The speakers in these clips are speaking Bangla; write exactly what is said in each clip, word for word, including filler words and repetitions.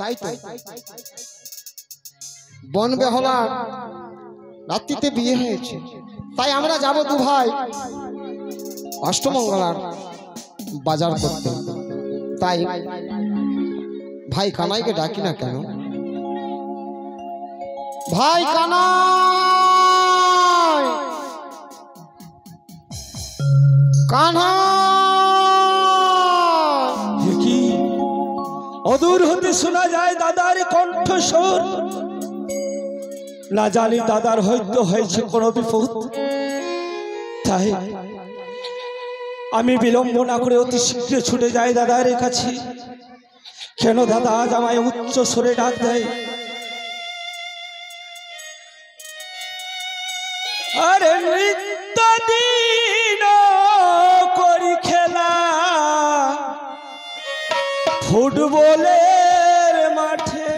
তাই তো বন বেহলার রাত্রিতে বিয়ে হয়েছে, তাই আমরা যাব দু ভাই অষ্টমঙ্গলার বাজার করতে। তাই ভাই কানাইকে ডাকি না কেন? ভাই কানাই, কানা কি অদূর হতে শোনা যায় দাদার কণ্ঠস্বর। না জানি দাদার হয়তো হয়েছে কোনো বিপদ, তাই আমি বিলম্ব না করে অতি শীঘ্র ছুটে যাই দাদার কাছে। কেন দাদা আজ আমায় উচ্চ স্বরে ডাক দেয়? আরে নিত্য দিন করি খেলা ফুটবলের মাঠে,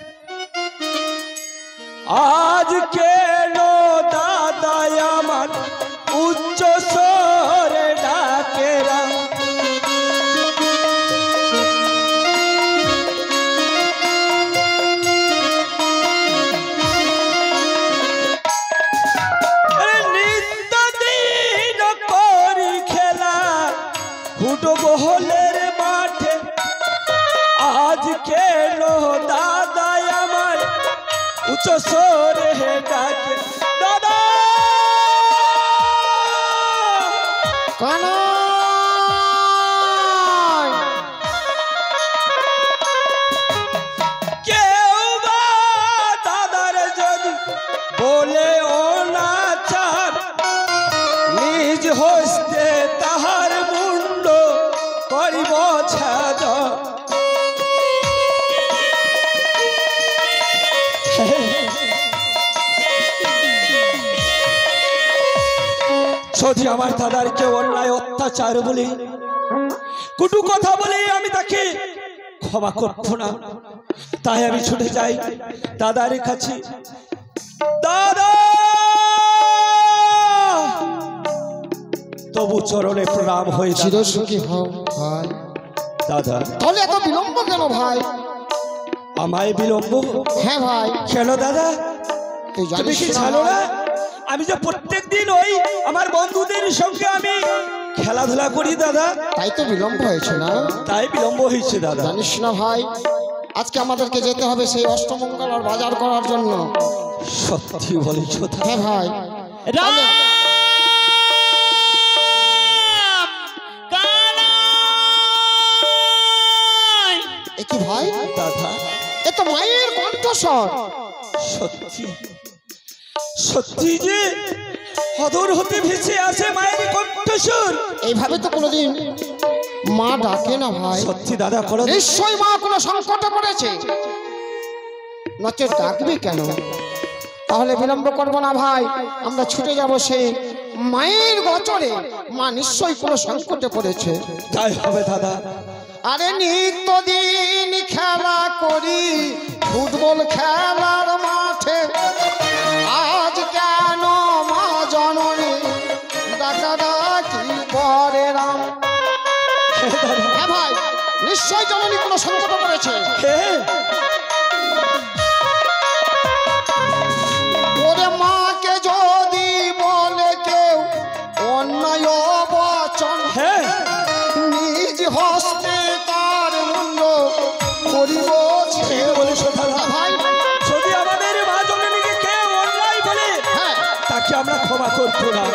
আজ কেন দাদা আমার উচ্চ স্বরে ডাকেরা? নিত্য দিন করি খেলা ফুটবলের মাঠে, আজ কেন দাদা আমার উচ্চ স্বরে ডাকে? দাদা কানাই, কেউ বা দাদার যদি বলে ও না চান, নিজ হস্তে তাহার মুন্ড করিব ছাদ। যদি আমার দাদার কেউ অন্যায় অত্যাচার বলে কুটু কথা বলে আমি তাকে ক্ষমা করব না, তাই আমি ছুটে যাই দাদার কাছে। দাদা তবু চরণে প্রণাম হয়ে চিরসুখী হও ভাই। দাদা তাহলে এত বিলম্ব কেন ভাই? আমায় বিলম্ব? হ্যাঁ ভাই। কেন দাদা তুই তুমি জানিস কি না জানো না ভাই? আমি যে প্রত্যেক দিন ওই আমার বন্ধুদের সঙ্গে আমি খেলাধুলা করি দাদা, তাই তো বিলম্ব হয়েছে না? তাই বিলম্ব হয়েছে দাদা। জানিস না ভাই, আজকে আমাদেরকে যেতে হবে সেই অষ্টমঙ্গলার বাজার করার জন্য। সত্যি বলেছ? হ্যাঁ ভাই। রাম কানাই, এ কি ভাই? দাদা এ তো মায়ের কণ্ঠস্বর। সত্যি সত্যি যে অদূর হতে ভেসে আসে মায়ের কণ্ঠস্বর। এইভাবে তো কোনোদিন মা ডাকে না ভাই। সত্যি দাদা করো, নিশ্চয়ই মা কোনো সংকটে পড়েছে, নচেৎ ডাকবে কেন? তাহলে বিলম্ব করবো না ভাই, আমরা ছুটে যাব সেই মায়ের গোচরে। মা নিশ্চয়ই কোনো সংকটে পড়েছে। তাই হবে দাদা। আরে নিত্যদিন খেলা করি ফুটবল খেলার মাঠে, আজ কেন মা জননী ডাকা ডাকি করে রাম? হ্যাঁ ভাই, নিশ্চয় জননী কোনো সংকট করেছে। ওরে মাকে যদি বলে কেউ অন্যায় বচন, হ্যাঁ নিজ হস্তে তার মূল্য করিব দাদা ভাই। যদি আমাদের মা জননীকে কেউ অন্যায় বলে, হ্যাঁ, তাকে আমরা ক্ষমা করবো না।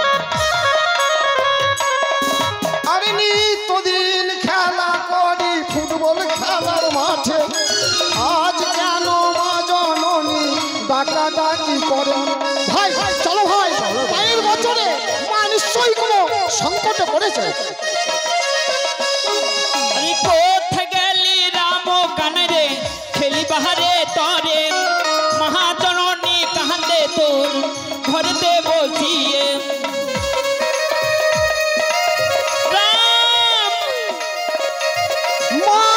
আরে নিত্যদিন খেলা করি ফুটবল খেলার মাঠে, আজ কেন মা জননী ডাকা ডাকি করেন? ভাই চলো ভাই, মায়ের বছরে মা নিশ্চয়ই কোনো সংকটে পড়েছে। আরে কোথা গেলি রাম কানাই রে, খেলি বাহারে তরে, মহাজননী কাহাতে তোর ঘরেতে বসিয়ে। রাম মা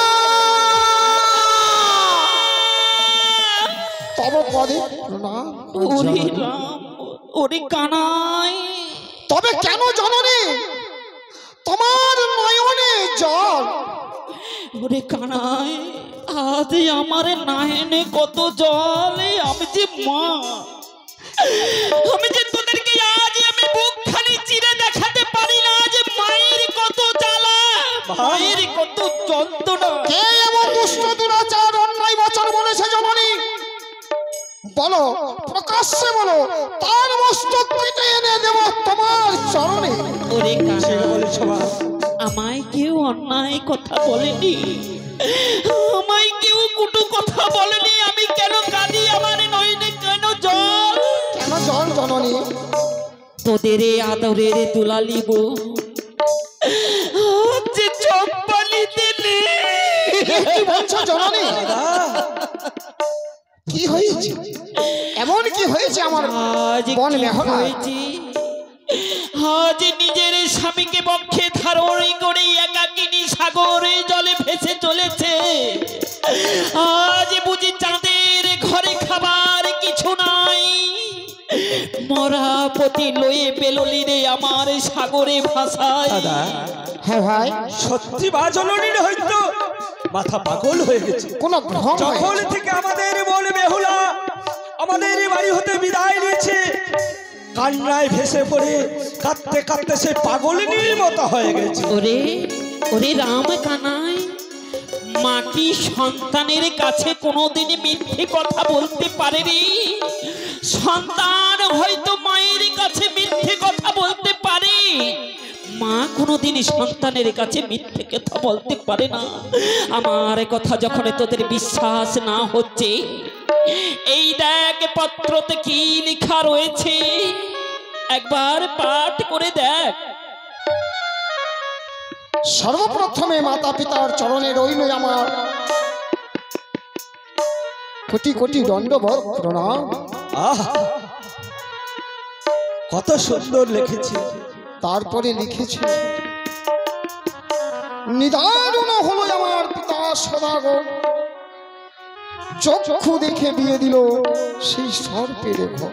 তব পদে প্রণাম। ওরে রাম, ওরে কানাই, তবে কেন জননী তোমার নয়নে জল? ওরে কানাই, আজ আমার নাহেনে কত জল, আমি যে মা, আমি যে তোদেরকে আজ আমি বুক খালি চিরে দেখাতে পারি না যে মায়ের কত জ্বালা, মায়ের কত যন্ত্রণা। কে এমন দুষ্ট দুরাচার অন্যায় বচন বলেছে জননী? বলো, প্রকাশ্যে বলো, তার মস্তক কেটে এনে দেব তোমার চরণে। ওরে কানা, বলেছো মা? আমায় কেউ অন্যায় কথা বলেনি, আমায় কেউ কুটু কথা বলেনি। আমি কেন কাঁদি? আমার নয়নে কেন জল? কেন জল জননী? তোদের এই আদরের দুলালি বউ যে চপ্পালি দিলে। কি বলছো জননী? কি হয়েছে? এমন কি হয়েছে আমার আজ বন কি মেহনা? হয়েছে? আজ নিজের স্বামীকে বক্ষে ধারণ করে একাকিনী সাগরে জলে ভেসে চলেছে। আজ বুঝি চাঁদের ঘরে খাবার কিছু নাই, মরা পতি লয়ে বেললি রে আমার সাগরে ভাষায়। দাদা, হ্যাঁ ভাই, সত্যি বা জননীর হয়তো মাথা পাগল হয়ে গেছে। কোন ভ্রম যখন হয়েছে? থেকে আমাদের বোন বেহুলা আমাদের বাড়ি হতে বিদায় নিয়েছে, কান্নায় ভেসে পড়ে কাঁদতে কাঁদতে সে পাগলিনীর মতো হয়ে গেছে। ওরে ওরে রাম কানাই, মা কি সন্তানের কাছে কোনোদিন মিথ্যে কথা বলতে পারেনি? সন্তান হয়তো মায়ের কাছে মিথ্যে কথা বলতে পারে, মা কোনোদিন সন্তানের কাছে মিথ্যে কথা বলতে পারে না। আমার কথা যখন তোদের বিশ্বাস না হচ্ছে, এই দেখ পত্রতে কি লেখা রয়েছে, একবার পাঠ করে দেখ। সর্বপ্রথমে মাতা পিতার চরণে রইল আমার কোটি কোটি দণ্ডবত প্রণাম। আহ, কত সুন্দর লিখেছে। তারপরে লিখেছে, নিদারুণ হলো আমার পিতা সদাগর, চক্ষু দেখে বিয়ে দিল সেই সর্পের ঘর।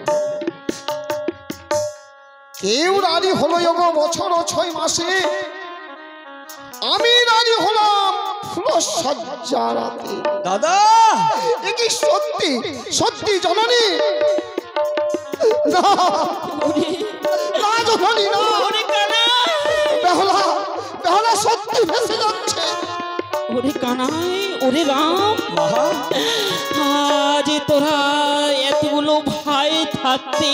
কেউ রাজি হলো যোগ বছর ও ছয় মাসে, আমি রাজি হলাম ফুল সজ্জা রাতে। দাদা, এ কি সত্যি? সত্যি জননী? না না জননী, না। ওরে কানাই, বেহলা বেহলা সত্যি ভেসে যাচ্ছে। ওরে কানাই, ওরে রাম, মহা, আজ তোরা এতগুলো ভাই থাকতে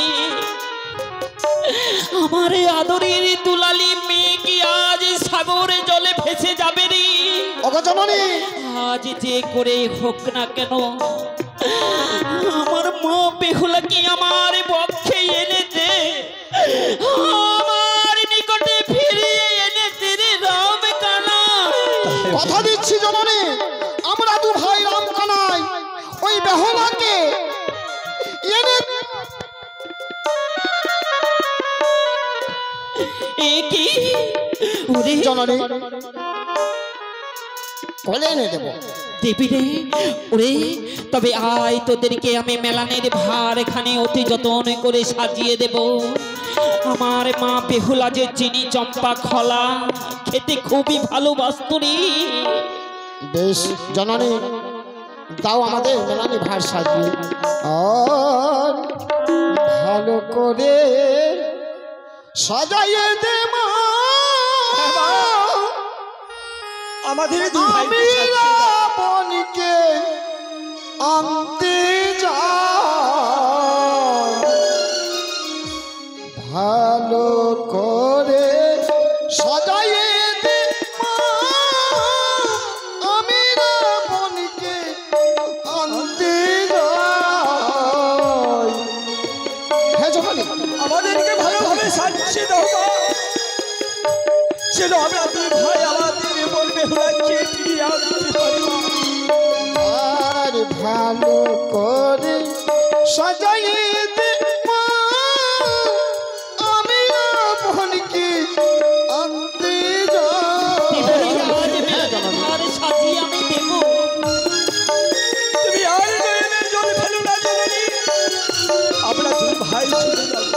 আমার আদরের দুলালি মেয়ে কি আজ সাগরে জলে ভেসে যাবে রে? ওগো জননী, আজ যে করে হোক না কেন, আমার মা বেহুলা কি আমার পক্ষে এনে দে, আমার নিকটে ফিরিয়ে এনে দে রে রাম কানাই। কথা দিচ্ছি জননী, আমরা দু ভাই রাম কানাই ওই বেহলাকে এনে এ কি ওরে জননী কোলে এনে দেব। দেবী রে, ওরে তবে আয় তোদেরকে আমি মেলানের ভার এখানে অতি যত্ন করে সাজিয়ে দেব। আমার মা বেহুলা যে চিনি চম্পা খলা খেতে খুবই ভালোবাসত রে। বেশ জননী, দাও আমাদের মেলানি ভার সাজিয়ে, আর ভালো করে সাজাইয়ে দে মা। আমাদের দুই ভাই আমি রাবণকে আনতে যাই, ভালো করে সাজাইয়ে দে মা। আমি রাবণকে আনতে যাই। হ্যাঁ জননী, আমাদেরকে ভালোভাবে সাজিয়ে দাও মা। যেন আমরা দুই ভাই আমাদের বোন বেহুলাকে ফিরিয়ে আনতে পারি। আর ভালো করে সাজাইয়ে দে মা। আমি আপনকে আনতে যাই। আজ মেলানের ভার সাজিয়ে আমি দেব। তুমি আর নয়নের জল ফেলো না জননী, আমরা দুই ভাই শুনে যাবো।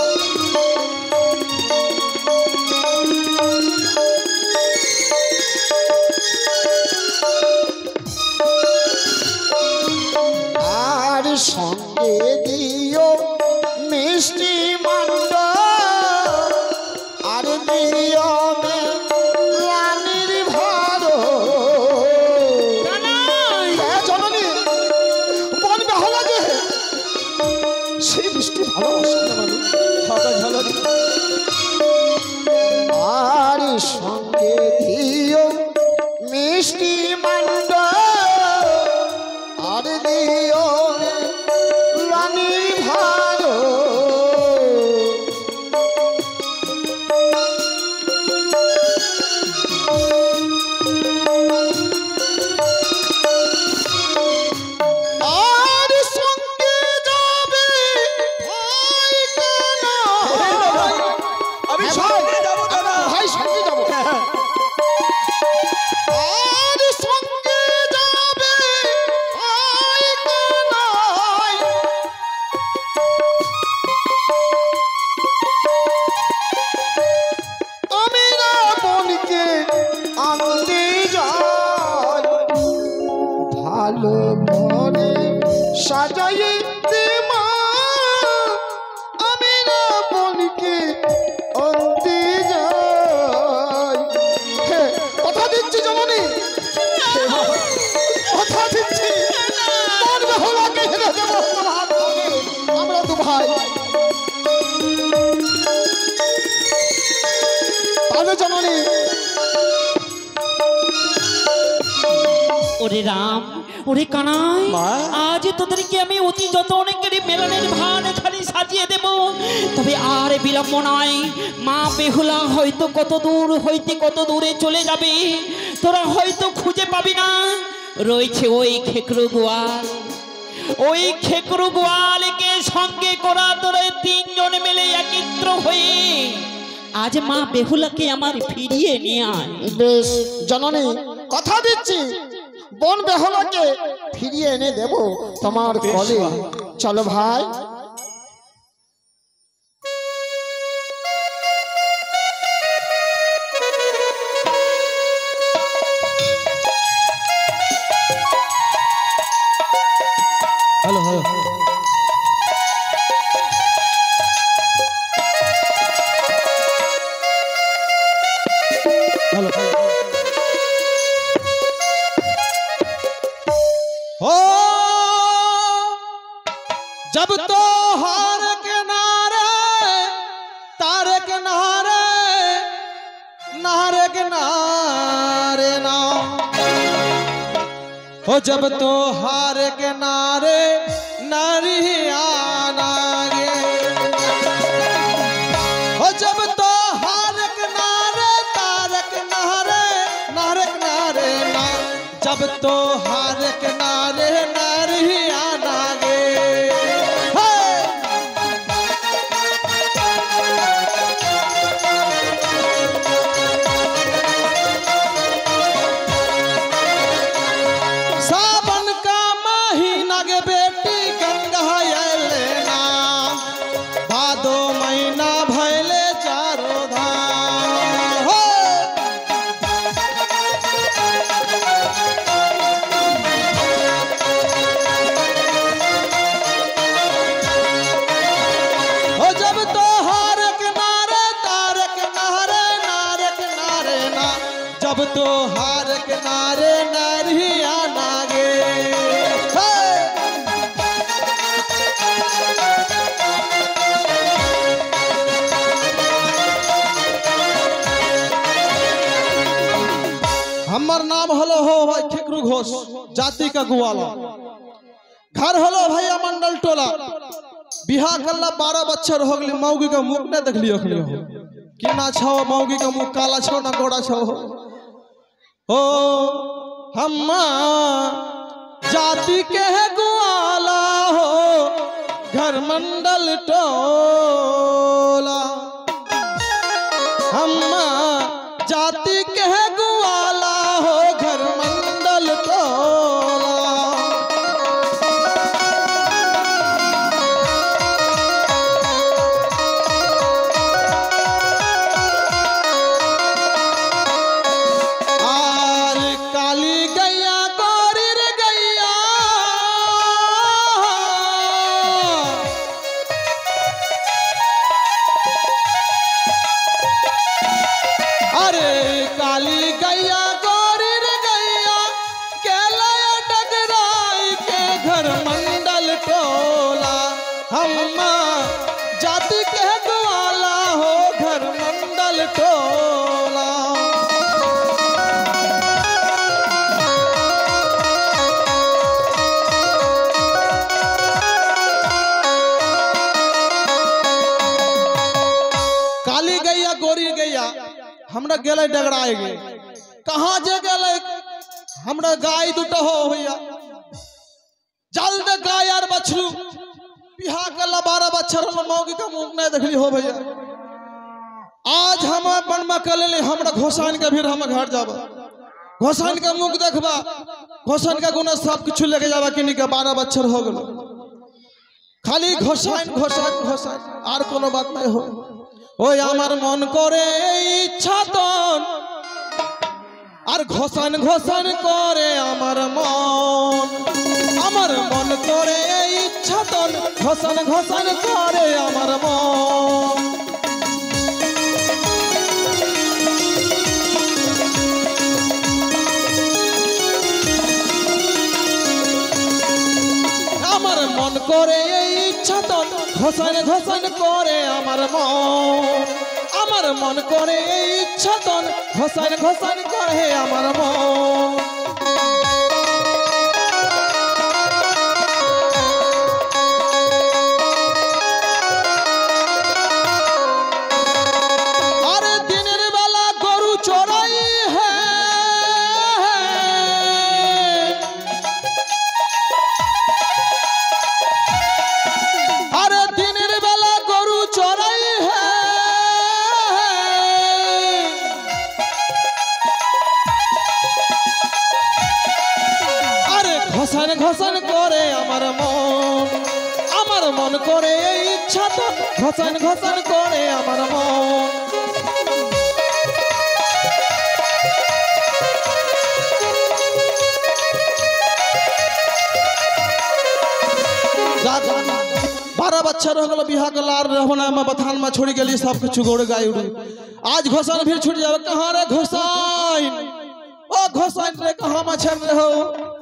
আলো ভরে সাজাই দে মা আমি না বলকে অন্তে যাই। হে, কথা দিচ্ছি জননী, কথা দিচ্ছি মন বেহুলাকে হেরে দেবো তোমার কোলে। আমরা দু ভাই তাহলে জননী। ওরে রাম, ওরে কানাই, মা। আজ তোদেরকে আমি অতি যতন করে মেলনের ভান এখানে সাজিয়ে দেব। তবে আর বিলম্ব নয়, মা বেহুলা হয়তো কত দূর হইতে কত দূরে চলে যাবে, তোরা হয়তো খুঁজে পাবি না। রয়েছে ওই খেকরু গোয়াল, ওই খেকরু গোয়ালকে সঙ্গে করা তোরা তিনজন মিলে একত্র হয়ে আজ মা বেহুলাকে আমার ফিরিয়ে নিয়ে আয়। বেশ জননী, কথা দিচ্ছি বন বেহুলাকে ফিরিয়ে এনে দেব তোমার কোলে। চলো ভাই। হ্যালো হ্যালো হ্যালো हो जब तो हार के नारे तारे के नारे नारे के नारे ना हो जब तो हार के नारे नारी आना गे हो जब तो हार के नारे तारे के नारे नारे के नारे ना जब तो हार के नारे नारी आना गे सावन का महीना गे बेटी गंगा लेना भादो महीना भैले चारो धाम हो हो जब तो हार के नारे तारे के नारे नारे के नारे ना जब तो हार के नारे नारी आना गे हे! हमर नाम हलो हो भाई खेकरू घोष जाति का गुवाला घर हलो भैया मंडल टोला बिहार कल्ला बारह बच्चर हो गली मौगी का मुख नहीं देख लियो हो कि ना छो मौगी का मुख काला छो ना गोड़ा छो हो हम जाति के है गुवाला हो घर मंडल टोला हम जाति के है गुवाला हो घर मंडल टोला आर काली गैया गोरी रे गैया अरे काली गैया गोरी रे गैया केला डगराई के घर मंडल टोला हम जाति के ग्वाला हो घर मंडल टोला काली गैया गोरी गैया हमरा गेले डगराए गे कहाँ जे गेले हमरा गाय दुटा हो भैया जल्द गाय यार बछरू बिहा कल्ला बारह बच्चर मौगी का मुंह नहीं देखली हो भैया आज हम बन में कर ले हमरा घोषान के फिर हम घर जाब घोषान का मुख देखबा घोषान का गुना सब कुछ लेके जाबा कि नहीं के बारह बच्चर हो गलो खाली घोषान घोषान घोषान आर कोनो बात नहीं हो ओय আমার মন করে ইচ্ছা তন আর ঘোষণ ঘোষণ করে আমার মন, আমার মন করে ইচ্ছা তোর ঘোষণ ঘোষণ করে আমার মন। আমার মন করে ইচ্ছা তোর ঘোষণ ঘোষণ করে আমার মন, আমার মন করে ইচ্ছা তোর ঘোষণ ঘোষণ করে আমার মন। আরে দিনের বেলা গরু চড়াই হ্যাঁ, আরে দিনের বেলা গরু চড়াই ঘোষণ ঘোষণ করে আমার মন, আমার মন করে ইচ্ছা তো ঘোষণ ঘোষণ করে আমার মন। बारह बच्चा रह गल बिहा गल आर रहना में बथान में छोड़ गली सब कुछ गोड़ गाय उड़ी। आज घोषण फिर छूट जाए कहाँ रे घोषण, ओ घोषण रे कहाँ में छड़ रहे हो।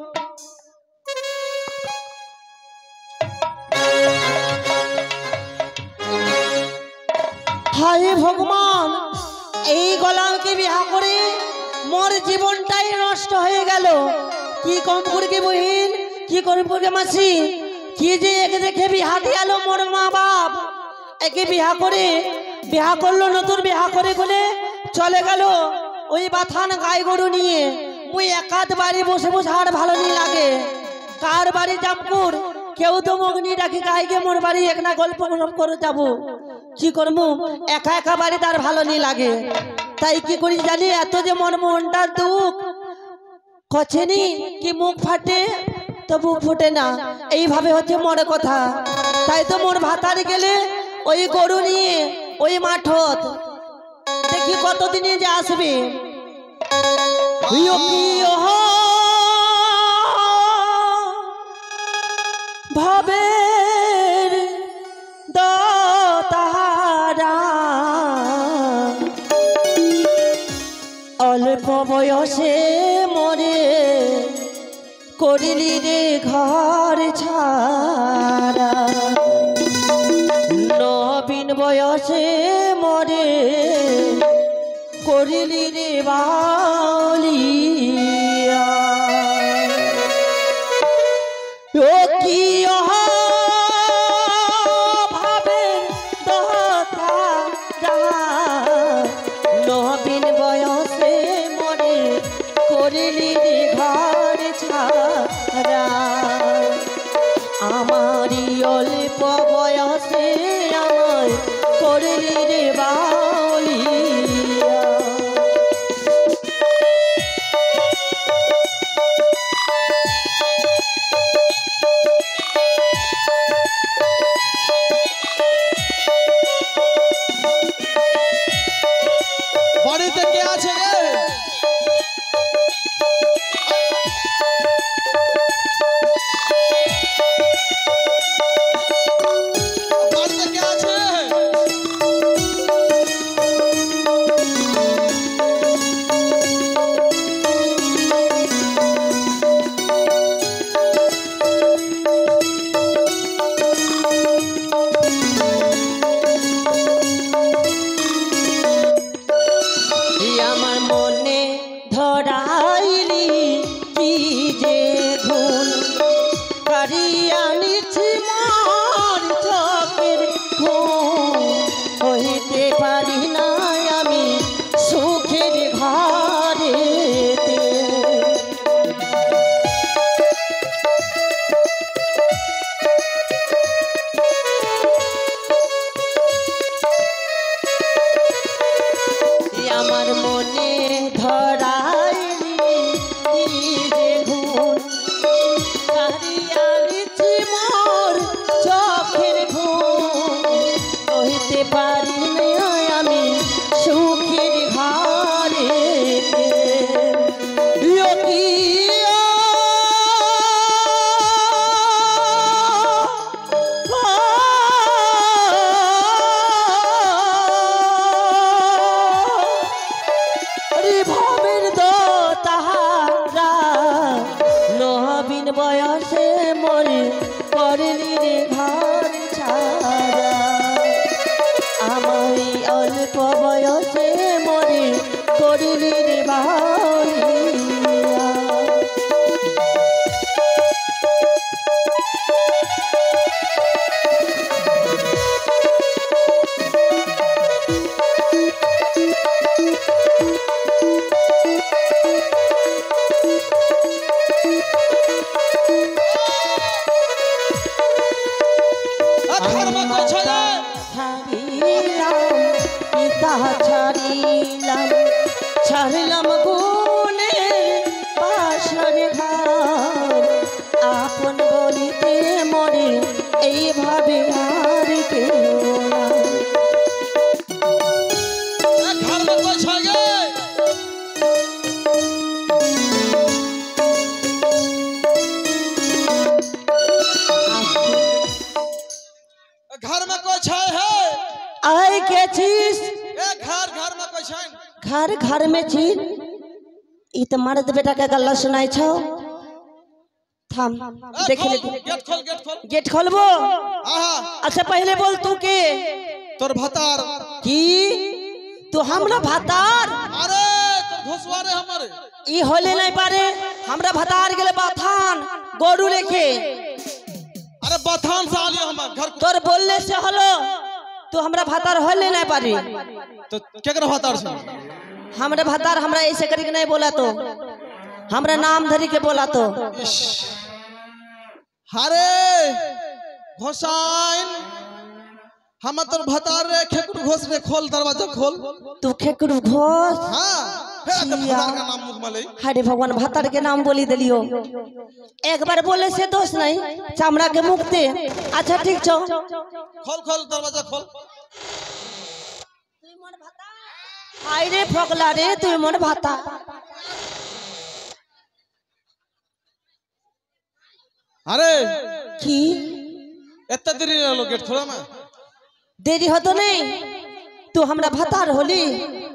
হায় ভগবান, এই গোলামকে বিয়া করে মোর জীবনটাই নষ্ট হয়ে গেল। কি কম করে বহিন, কি কম করে মাসি, কি যে একে দেখে বিহা দিয়াল মোর মা বাপ। একে বিহা করে বিহা করলো, নতুন বিহা করে বলে চলে গেল ওই বাথান গাই গরু নিয়ে। মুই একাত বাড়ি বসে বসে আর ভালো নি লাগে। কার বাড়ি জামপুর, কেউ তো মগনি ডাকি গাইকে মোর বাড়ি একনা গল্প করে যাবো। কি করবো, একা একা বাড়ি তার ভালো নি লাগে। তাই কি করি জানি, এত যে মন মনটার দুঃখ কছেনি কি মুখ ফাটে তো বুক ফুটে না, এইভাবে হচ্ছে মোর কথা। তাই তো মোর ভাতারে গেলে ওই গরু নিয়ে ওই মাঠত দেখি কতদিনে যে আসবে। ভাবের দাতারা অল্প বয়সে মরে করিলি রে ঘর ছাড়া, নবীন বয়সে মরে করিলি রে বাউলিয়া। ও কি ভাবে নবীন বয়সে মরে করিলি রে ঘর ছাড়া, আমারই অল্প বয়সে আমার করিলি রে বাউলিয়া। বাড়িতে কে আছে রে? বাড়িতে কে আছে? के चीज ए घर घर में कोई छन घर घर में चीज ई तो मर्द बेटा के गल्ला सुनाई छो थाम देख ले गेट खोल गेट खोल गेट खोलबो आहा अच्छा पहले बोल तू के तोर भतार की तू हमरा भतार अरे तोर घोसवारे हमारे ई होले नहीं पारे हमरा भतार गेले बाथान गोरू लेके अरे बथान से आलियो हम घर तोर बोलले से हलो तू हमरा भतार होले नहीं पारी तो केकरा भतार से हमरा भतार हमरा ऐसे करके नहीं बोला तो हमरा नाम धरी के बोला तो अरे घोसाइन हम तोर भतार रे खेकुर घोस रे खोल दरवाजा खोल तू खेकड़ू घोस हां हे तो भतार का नाम मुख में ले हरे भगवान भतार के नाम बोली दिलियो एक बार बोले से दोष नहीं चामड़ा के मुख दे अच्छा ठीक छो खोल खोल दरवाजा खोल आई रे फकला रे तू मोर भाता अरे की एत्ता देरी रहलो गेट खोला में देरी हो तो नहीं तू हमरा भतार होली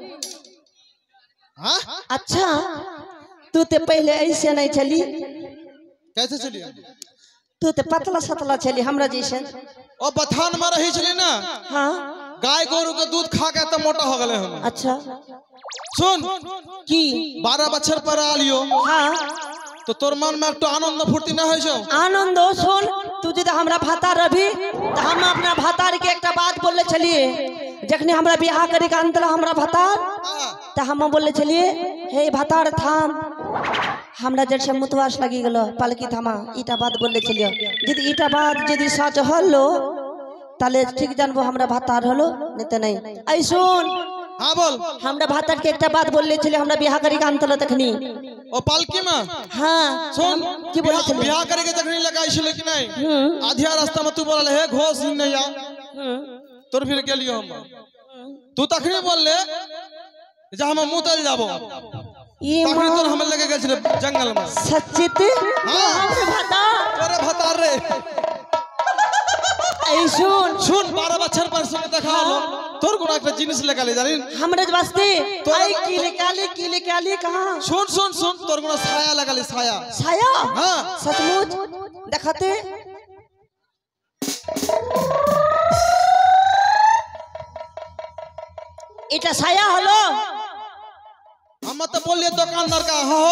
हां अच्छा तू ते पहले ऐसे नहीं चली कैसे चली तू ते पतला सतला चली हमरा जैसे ओ बथान में रही चली ना हाँ गाय गोरु के दूध खा के तो मोटा हो गले हम अच्छा सुन की बारह बछर पर आलियो हाँ तो तोर मन में एक तो आनंद फूर्ति ना है जो आनंद हो सुन तू यदि हमरा भातार रही तो हम अपना भातार के एक बात बोलले चलिए जखनी हमरा बियाह करे के अंतरा हमरा भातार तो हम बोलले चलिए हे भातार थाम हमरा जैसे मुतवास लगी गलो पलकी थामा ईटा बात बोलले चलियो यदि ईटा बात यदि सच हलो ताले ठीक जानबो हमरा भातार हलो नहीं तो नहीं ऐ सुन हां बोल हमरा भातार के एक बात बोलले चलिए हमरा बियाह करे के अंतरा तखनी ओ पालकी में हाँ सुन की बोले चलिए बियाह करे के जखनी लगाई छले कि नहीं आधिया रास्ता में तू बोलले हे घोस ही नहीं आ तोर फिर गेलियो हम तू तखनी बोलले जे हम मुतल जाबो ये तखनी तोर हम लगे गेल छले जंगल में सचित हां हमरे भातार तोरे भतार रे ऐ सुन सुन बारह बछर पर सुन देखा लो तोर गुना के जिनिस लगा ले जानी हमरे वास्ते तो- आई कीले काली कीले काली कहां सुन सुन सुन तोर गुना साया लगा ले साया छाया हां सचमुच देखते इटा छाया हलो हम तो बोलिए दुकानदार का हो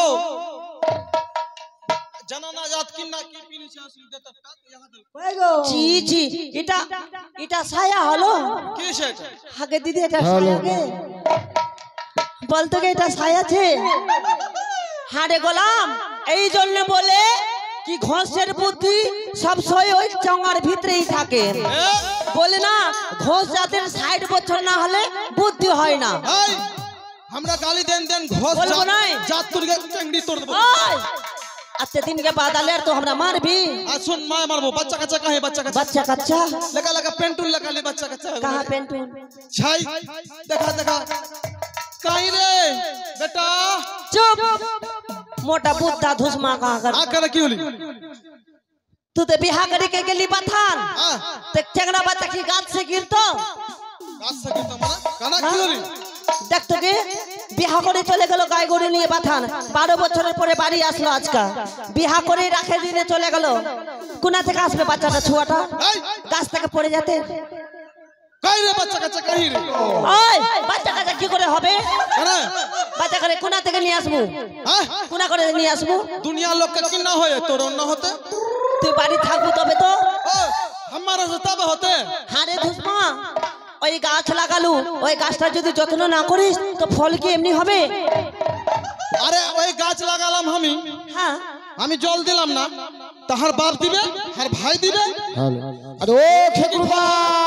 जनाना जात की ना की पीनी से असली देता यहां दे जी जी इटा इटा छाया हलो की से आगे दीदी এটা ছায়া গে বলতো গে এটা ছায়া আছে হাড়ে গোলাম এই জন্য বলে কি ঘোষের বুদ্ধি সব সময় ওই চঙ্গার ভিতরেই থাকে বলে না ঘোষ যাদের ষাট বছর না হলে বুদ্ধি হয় না এই हमरा गाली देन देन घोस बोलबो नहीं। जात तुर के चंगड़ी तोड़ देबो ओए अते दिन के बाद आले तो हमरा मार भी आ सुन माय मारबो बच्चा कच्चा काहे बच्चा कच्चा बच्चा कच्चा लगा लगा पेंटूल लगा ले बच्चा कच्चा कहां पेंटून छाई देखा देखा काई रे बेटा चुप मोटा बुद्धा धुसमा कहां कर आ कर की होली तू तो बिहार करे के गेली बथान आ ते चंगड़ा बच्चा की गाछ से गिरतो गाछ से गिरता माना काना की होली देखतो गे বিহা করে চলে গেল গায় গরু নিয়ে বাথান বারো বছরের পরে বাড়ি আসলো আজকা বিহা করে রাখে দিনে চলে গেল কোনা থেকে আসবে বাচ্চাটা ছুয়াটা এই গাছ থেকে পড়ে যেতে কাই রে বাচ্চা কাচ্চা কাহি রে ওই বাচ্চা কাচ্চা কি করে হবে কানা বাচ্চা করে কোনা থেকে নিয়ে আসবো হ্যাঁ কোনা করে নিয়ে আসবো दुनिया लोग का किन्ना होए तोर न होते তুই বাড়ি থাকবো তবে তো ओ हमारा से तब होते হারে ধুসমা ওই গাছ লাগালু ওই গাছটা যদি যত্ন না করিস তো ফল কি এমনি হবে अरे ওই গাছ লাগালাম আমি হ্যাঁ আমি জল দিলাম না তাহার বাপ দিবে আর ভাই দিবে আরে ও খেকুরবা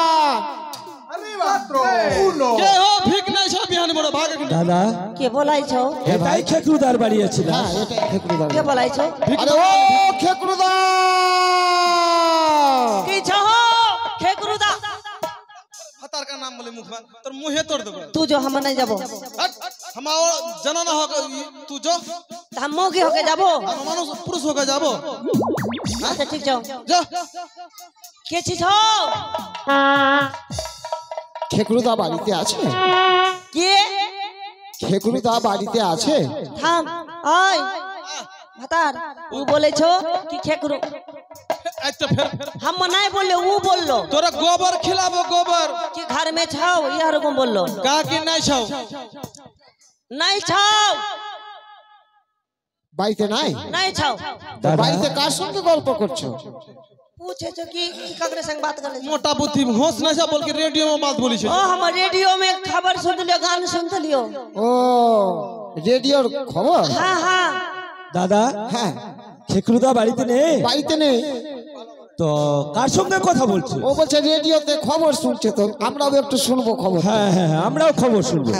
কে হো ভিক নাই সব বিহানি বড় ভাগে দাদা কে বলাইছো এটাই খেকুদার বাড়ি আছে না কে বলাইছো আরে ও খেকুরদা কি छो খেকুরুদা हतार का नाम बोले मुख में तोर मुंहे तोड़ देबो तू जो हम नहीं जाबो हट हमाओ जनाना हो तू जो हम मोगी होके जाबो हम मानो पुरुष होके जाबो अच्छा ठीक छो जा के छी छो খেকরুদা বাড়িতে আছে? কে? খেকরুদা বাড়িতে আছে? থাম, ওই ভাতার, ও বলেছো কি খেকরু? अच्छा फिर हम नहीं बोले, वो बोलो तोरा गोबर खिलाबो गोबर कि घर में छाओ, यार को बोलो का कि नहीं छाओ नहीं छाओ বাড়িতে নাই? नहीं छाओ। তো বাড়িতে কার সঙ্গে গল্প করছো? पूछे छो कि कि ककरे संग बात कर ले? मोटा बुद्धि होश ना छा बोल के रेडियो में बात बोली छे। ओ हम रेडियो में खबर सुन लियो, गान सुन लियो। ও রেডিওর খবর? हाँ हाँ দাদা, হ্যাঁ খেকরুদা বাড়িতে নেই বাড়িতে নেই। তো কার সঙ্গে কথা বলছো? ও বলছে রেডিওতে খবর শুনছে, তো আমরাও একটু শুনবো খবর। হ্যাঁ হ্যাঁ হ্যাঁ, আমরাও খবর শুনবো।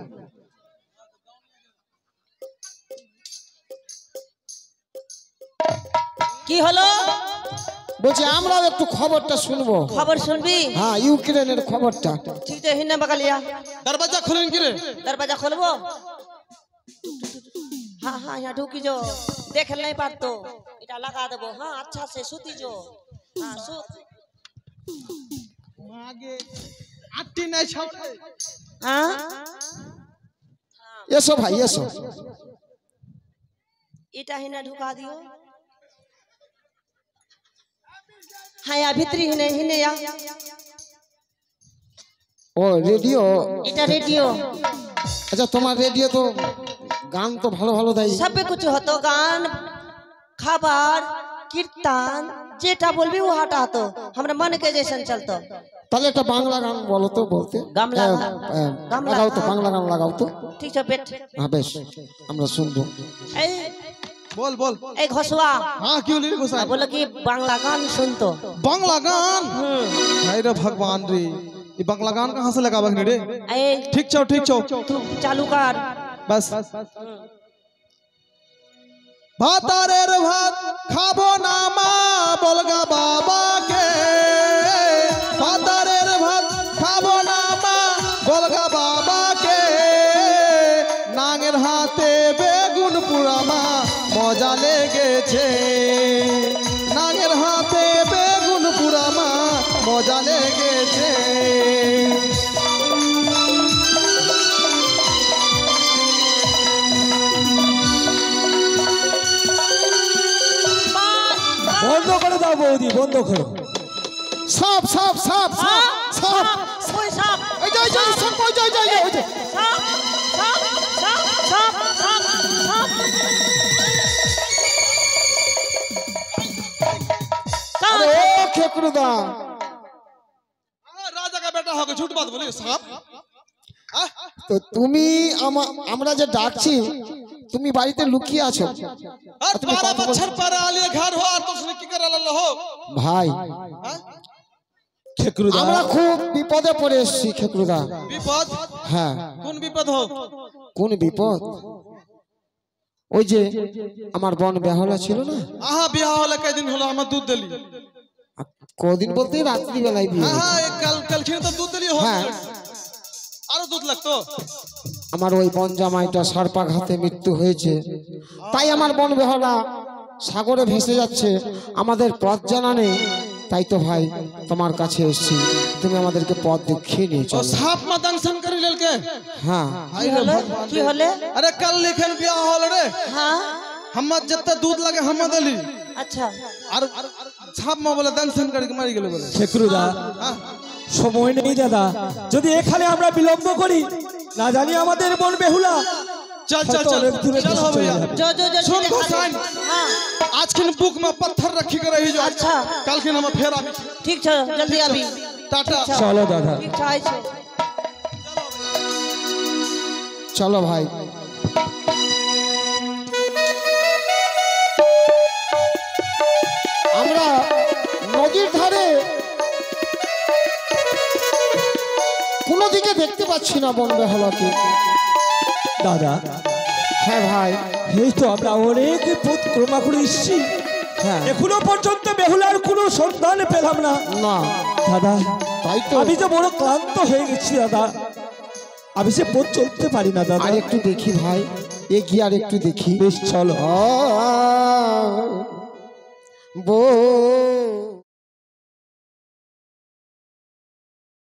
की হলো? বলছে আমরাও একটু খবরটা শুনবো। खबर सुनबी? হ্যাঁ ইউক্রেনের খবরটা। ठीक है, हिन्ने बगलिया दरवाजा खोलें कि रे दरवाजा खोलबो। हाँ हाँ यहाँ ढुकी जो, देख नहीं पातो इटा लगा देबो। हाँ अच्छा से सूती जो। हाँ सूत। आगे आटी नहीं छाओ। हाँ এসো ভাই এসো। इटा हिन्ने ढुका दियो। हाँ या भीतरी हिन्ने हिन्ने या ও রেডিও? इटा रेडियो আচ্ছা তোমার রেডিও তো গান তো ভালো ভালো দেয়। सब कुछ होतो, गान खबर कीर्तन जेटा बोलबी वो हटा तो हमरा मन के जैसन चलतो। তাহলে একটা বাংলা গান বলো তো বলতে। গামলা গান? হ্যাঁ, হ্যাঁ, গামলা লাগাও তো গান? বাংলা গান লাগাও তো। ठीक है बेट। হ্যাঁ বেশ আমরা শুনবো। ए बोल बोल ए घोसवा हाँ क्यों ले घुसा बोलो कि बांग्ला गान सुनतो। बांग्ला गान हम्म हाय रे भगवान रे ये बांग्ला गान कहाँ से लगा बगने रे ए ठीक छो ठीक छो तू चालू कर बस भातारे रे भात खाबो नामा बोलगा बाबा के भातारे रे भात खाबो नामा बोलगा बाबा के नांगेर हाथे बेगुन पुरामा मजा लेगेছে नांगेर हाथे बेगुन पुरामा मजा लेगेছে বন্ধ করে দাও বৌদি, বন্ধ করো। সাপ সাপ সাপ সাপ সাপ कोई सांप এই যে এই যে সাপ ওই যে এই যে, এই যে सांप सांप सांप सांप सांप আরে ও খেকরুদা राजा का बेटा होके झूठ बात बोली सांप তো তুমি আমা- আমরা যে ডাকছি তুমি বাড়িতে লুকিয়ে আছো। और बारह बच्चर पर आलिए घर हो और तुमने की कर ला हो ভাই খেকরুদা, আমরা খুব বিপদে পড়ে এসেছি খেকরুদা। विपद হ্যাঁ कौन विपद हो কোন বিপদ? ওই যে আমার বোন বেহলা ছিল না, आहा बियाह होला कई दिन होला हम दूध देली কদিন বলতে রাত্রি বেলায় বিয়ে हां হয়েছে। हां एक कल कल खिन तो दूध देली हो হ্যাঁ और दूध लगतो আমার ওই বোন জামাইটা সর্পাঘাতে মৃত্যু হয়েছে, তাই আমার বোন বেহলা সাগরে ভেসে যাচ্ছে, আমাদের পথ জানা নেই। তাই তো ভাই তোমার কাছে এসেছি, তুমি আমাদেরকে পথ দেখিয়ে নিয়ে और চলো। सांप में दंशन करी लेल के হ্যাঁ हाय की रे होले भगवान की होले? अरे कल लिखन बियाह होल रे हाँ हम जत्ते दूध लगे हम देली अच्छा और सांप में बोले दंशन करके मारी गेले बोले খেকরুদা, हां সময় নেই দাদা, যদি এখানে আমরা বিলম্ব করি না জানি আমাদের বোন বেহুলা चल चल হয়তো चल অনেক দূরে चल हो চলে भैया যাবে। जो जो जो सुन दिखा दे। हुसैन हाँ आज खिन बुक में पत्थर रखी के रही जो अच्छा। कल खिन हम फेर आबी ठीक छो जल्दी अभी टाटा চলো দাদা। ठीक ठाक छो চলো ভাই। আমরা নদীর ধারে কোনো দিকে দেখতে পাচ্ছি না বোন বেহলাকে। দাদা, হ্যাঁ ভাই এই তো আমরা অনেক পথ ক্রমা করে এসেছি, হ্যাঁ এখনো পর্যন্ত বেহুলার কোনো সন্ধান পেলাম না। না দাদা, তাই তো। আমি যে বড় ক্লান্ত হয়ে গেছি দাদা, আমি সে পথ চলতে পারি না দাদা। আর একটু দেখি ভাই, এগিয়ে আর একটু দেখি। বেশ চলো। বো